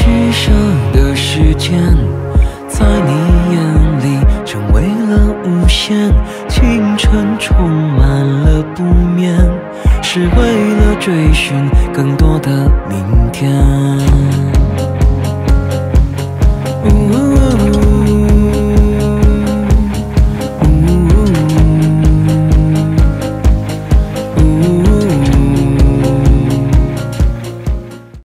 世上的时间，在你眼里成为了无限。青春充满了不眠，是为了追寻更多的明天。